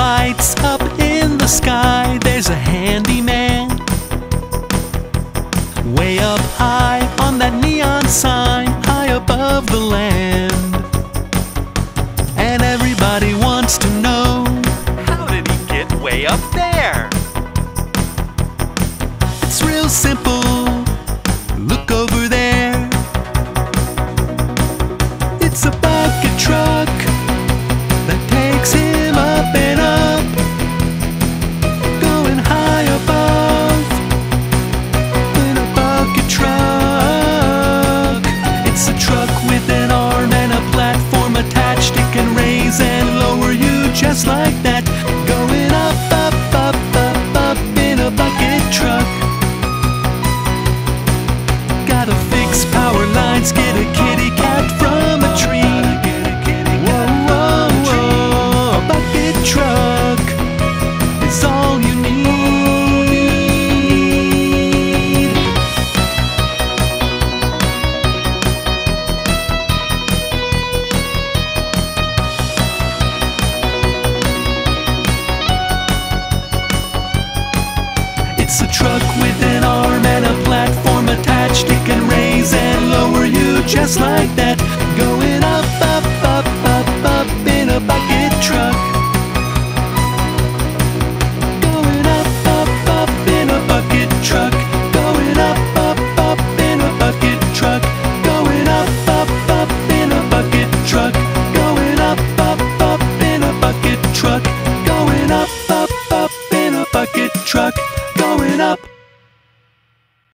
lights up in the sky. There's a handyman way up high on that neon sign, high above the land. And everybody wants to know, how did he get way up there? It's real simple. Look over there. It's a bucket truck that takes him up and up, going high above in a bucket truck. It's a truck with an arm and a platform attached. It can raise and lower you just like that, going up, up, up, up, up in a bucket truck. Gotta fix power lines, get a kitty cat from a tree. Whoa, whoa, whoa, a bucket truck is all you need. It's a truck with an arm and a platform attached. It can raise and lower you just like that.